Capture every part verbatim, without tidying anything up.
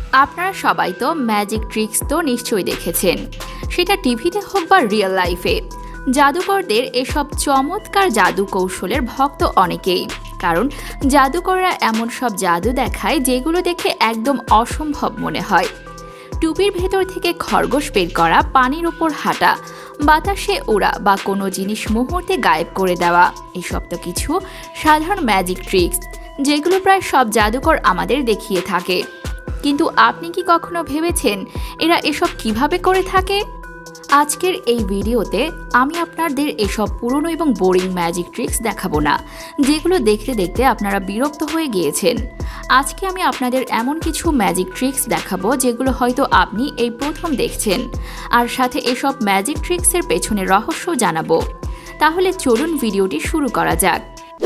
আপনারা সবাই তো ম্যাজিক ট্রিক্স তো নিশ্চয়ই দেখেছেন, সেটা টিভিতে হোক বা রিয়েল লাইফে। জাদুকরদের এসব চমৎকার জাদু কৌশলের ভক্ত অনেকেই, কারণ জাদুকররা এমন সব জাদু দেখায় যেগুলো দেখে একদম অসম্ভব মনে হয়। টুপির ভেতর থেকে খরগোশ বের করা, পানির উপর হাঁটা, বাতাসে ওড়া বা কোনো জিনিস মুহূর্তে গায়েব করে দেওয়া, এসব তো কিছু সাধারণ ম্যাজিক ট্রিক্স যেগুলো প্রায় সব জাদুকর আমাদের দেখিয়ে থাকে। কিন্তু আপনি কি কখনো ভেবেছেন এরা এসব কিভাবে করে থাকে? আজকের এই ভিডিওতে আমি আপনাদের এসব পুরনো এবং বোরিং ম্যাজিক ট্রিক্স দেখাবো না, যেগুলো দেখতে দেখতে আপনারা বিরক্ত হয়ে গিয়েছেন। আজকে আমি আপনাদের এমন কিছু ম্যাজিক ট্রিক্স দেখাবো যেগুলো হয়তো আপনি এই প্রথম দেখছেন, আর সাথে এসব ম্যাজিক ট্রিক্সের পেছনে রহস্য জানাবো। তাহলে চলুন ভিডিওটি শুরু করা যাক।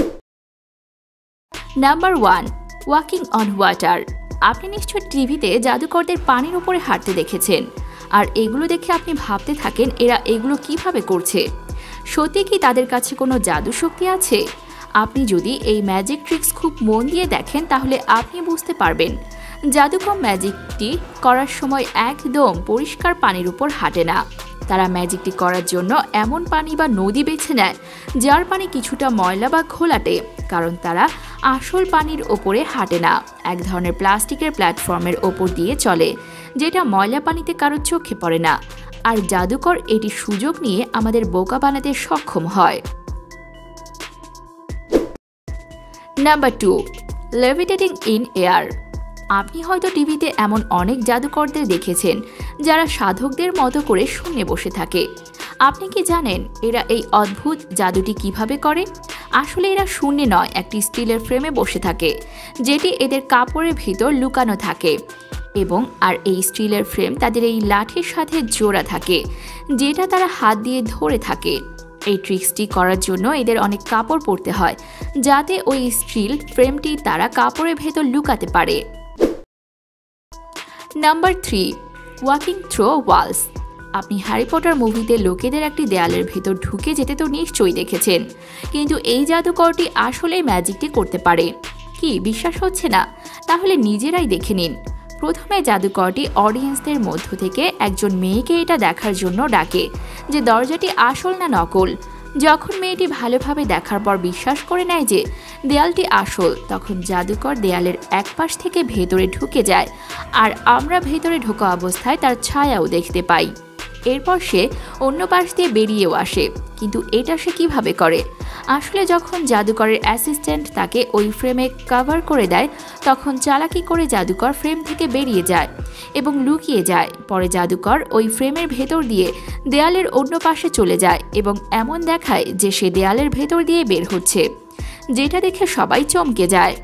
Number one, walking on water. আপনি নিশ্চয় টিভিতে জাদুকরদের পানির উপরে হাঁটতে দেখেছেন, আর এগুলো দেখে আপনি ভাবতে থাকেন এরা এগুলো কিভাবে করছে। সত্যি কি তাদের কাছে কোনো জাদু শক্তি আছে? আপনি যদি এই ম্যাজিক ট্রিক্স খুব মন দিয়ে দেখেন তাহলে আপনি বুঝতে পারবেন জাদুকর ম্যাজিকটি করার সময় একদম পরিষ্কার পানির উপর হাঁটে না। তারা ম্যাজিকটি করার জন্য এমন পানি বা নদী বেছে নেয় যার পানি কিছুটা ময়লা বা ঘোলাটে, কারণ তারা আসল পানির ওপরে হাঁটে না, এক ধরনের প্লাস্টিকের প্ল্যাটফর্মের ওপর দিয়ে চলে, যেটা ময়লা পানিতে কারো চোখে পড়ে না। আর জাদুকর এটি সুযোগ নিয়ে আমাদের বোকা বানাতে সক্ষম হয়। Number two, levitating in air. আপনি হয়তো টিভিতে এমন অনেক জাদুকরদের দেখেছেন যারা সাধকদের মতো করে শূন্যে বসে থাকে। আপনি কি জানেন এরা এই অদ্ভুত জাদুটি কিভাবে করে? আসলে এরা শূন্যে নয়, একটি স্টিলের ফ্রেমে বসে থাকে, যেটি এদের কাপড়ের ভিতর লুকানো থাকে, এবং আর এই স্টিলের ফ্রেম তাদের এই লাঠির সাথে জোড়া থাকে, যেটা তারা হাত দিয়ে ধরে থাকে। এই ট্রিক্সটি করার জন্য এদের অনেক কাপড় পরতে হয়, যাতে ওই স্টিল ফ্রেমটি তারা কাপড়ের ভেতর লুকাতে পারে। Number three, walking through walls. আপনি হ্যারি পটার মুভিতে লোকেদের একটি দেয়ালের ভেতর ঢুকে যেতে তো নিশ্চয়ই দেখেছেন, কিন্তু এই জাদুকরটি আসলে ম্যাজিকটি করতে পারে। কি বিশ্বাস হচ্ছে না? তাহলে নিজেরাই দেখে নিন। প্রথমে জাদুকরটি অডিয়েন্সদের মধ্য থেকে একজন মেয়েকে এটা দেখার জন্য ডাকে যে দরজাটি আসল না নকল। যখন মেয়েটি ভালোভাবে দেখার পর বিশ্বাস করে নেয় যে দেয়ালটি আসল, তখন জাদুকর দেয়ালের এক পাশ থেকে ভেতরে ঢুকে যায়, আর আমরা ভেতরে ঢোকা অবস্থায় তার ছায়াও দেখতে পাই। এরপর সে অন্য পাশ দিয়ে বেরিয়েও আসে। কিন্তু এটা সে কিভাবে করে? আসলে যখন জাদুকরের অ্যাসিস্ট্যান্ট তাকে ওই ফ্রেমে কভার করে দেয়, তখন চালাকি করে জাদুকর ফ্রেম থেকে বেরিয়ে যায় এবং লুকিয়ে যায়। পরে জাদুকর ওই ফ্রেমের ভেতর দিয়ে দেয়ালের অন্য পাশে চলে যায় এবং এমন দেখায় যে সে দেয়ালের ভেতর দিয়ে বের হচ্ছে, যেটা দেখে সবাই চমকে যায়।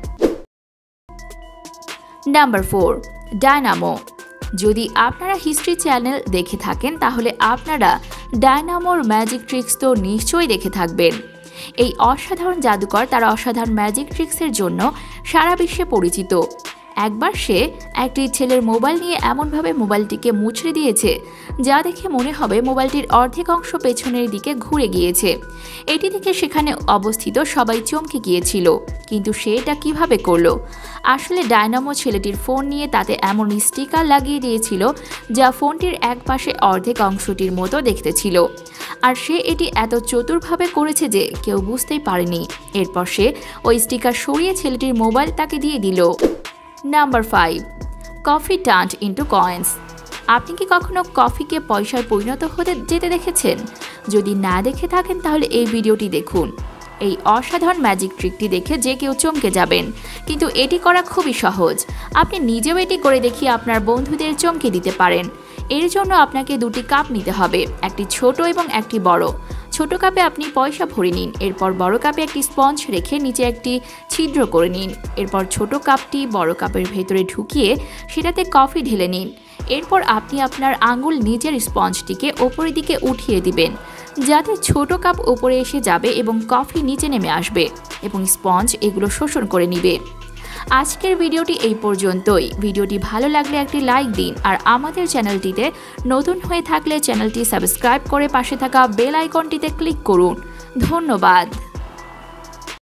Number four, dynamo. যদি আপনারা হিস্ট্রি চ্যানেল দেখে থাকেন তাহলে আপনারা ডায়নামোর ম্যাজিক ট্রিক্স তো নিশ্চয়ই দেখে থাকবেন। এই অসাধারণ জাদুকর তার অসাধারণ ম্যাজিক ট্রিক্সের জন্য সারা বিশ্বে পরিচিত। একবার সে একটি ছেলের মোবাইল নিয়ে এমনভাবে মোবাইলটিকে মুচড়ে দিয়েছে যা দেখে মনে হবে মোবাইলটির অর্ধেক অংশ পেছনের দিকে ঘুরে গিয়েছে। এটি দেখে সেখানে অবস্থিত সবাই চমকে গিয়েছিল, কিন্তু সে এটা কিভাবে করলো? আসলে ডায়নামো ছেলেটির ফোন নিয়ে তাতে এমন স্টিকার লাগিয়ে দিয়েছিল যা ফোনটির এক পাশে অর্ধেক অংশটির মতো দেখতে ছিল, আর সে এটি এত চতুরভাবে করেছে যে কেউ বুঝতেই পারেনি। এরপর সে ওই স্টিকার সরিয়ে ছেলেটির মোবাইল তাকে দিয়ে দিল। Number five, coffee turned into coins. আপনি কি কখনো কফিকে পয়সায় পরিণত হতে যেতে দেখেছেন? যদি না দেখে থাকেন তাহলে এই ভিডিওটি দেখুন। এই অসাধারণ ম্যাজিক ট্রিকটি দেখে যে কেউ চমকে যাবেন, কিন্তু এটি করা খুবই সহজ। আপনি নিজেও এটি করে দেখিয়ে আপনার বন্ধুদের চমকে দিতে পারেন। এর জন্য আপনাকে দুটি কাপ নিতে হবে, একটি ছোট এবং একটি বড়। ছোট কাপে আপনি পয়সা ভরে নিন, এরপর বড় কাপে একটি স্পঞ্জ রেখে নিচে একটি ছিদ্র করে নিন। এরপর ছোট কাপটি বড় কাপের ভেতরে ঢুকিয়ে সেটাতে কফি ঢেলে নিন। এরপর আপনি আপনার আঙুল নিজের স্পঞ্জটিকে ওপরের দিকে উঠিয়ে দিবেন, যাতে ছোট কাপ ওপরে এসে যাবে এবং কফি নিচে নেমে আসবে এবং স্পঞ্জ এগুলো শোষণ করে নিবে। আজকের ভিডিওটি এই পর্যন্তই। ভিডিওটি ভালো লাগলে একটি লাইক দিন, আর আমাদের চ্যানেলটিতে নতুন হয়ে থাকলে চ্যানেলটি সাবস্ক্রাইব করে পাশে থাকা বেল আইকনটিতে ক্লিক করুন। ধন্যবাদ।